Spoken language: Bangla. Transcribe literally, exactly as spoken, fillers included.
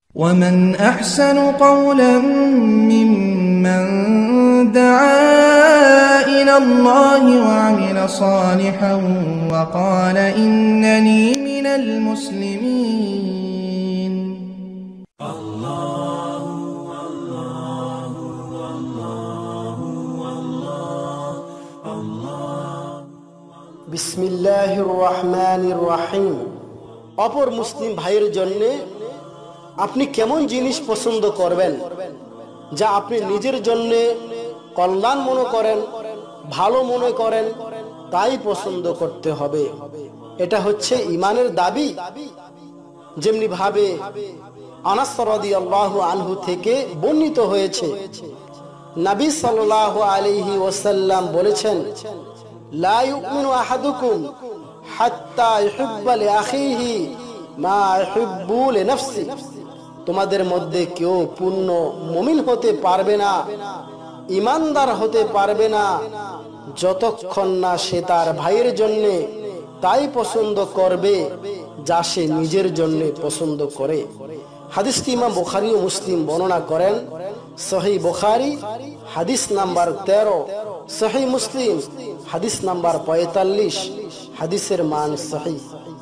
ومن أحسن قولا ممن دعا إلى الله وعمل صالحا وقال إنني من المسلمين. الله الله الله الله الله. بسم الله الرحمن الرحيم. অপর মুসলিম ভাইয়ের জন্য আপনি কেমন জিনিস পছন্দ করবেন যা আপনি নিজের জন্য কল্যাণ মনে করেন, ভালো মনে করেন, তাই পছন্দ করতে হবে। এটা হচ্ছে ঈমানের দাবি। যেমনি ভাবে আনাস রাদিয়াল্লাহু আনহু থেকে বর্ণিত হয়েছে, নবী সাল্লাল্লাহু আলাইহি ওয়াসাল্লাম বলেছেন, লা ইউমিনু আহাদুকুম হাত্তা ইউহিব্বা লিআখিহি মা ইউহিব্বু লিনাফসি। তোমাদের মধ্যে কেউ পূর্ণ মুমিন হতে পারবে না, ইমানদার হতে পারবে না, যতক্ষণ না সে তার ভাইয়ের জন্য তাই পছন্দ করবে যা সে নিজের জন্য পছন্দ করে। হাদিসটি ইমাম বুখারী ও মুসলিম বর্ণনা করেন। সহিহ বুখারী হাদিস নাম্বার তেরো, সহিহ মুসলিম হাদিস নাম্বার পঁয়তাল্লিশ। হাদিসের মান সহিহ।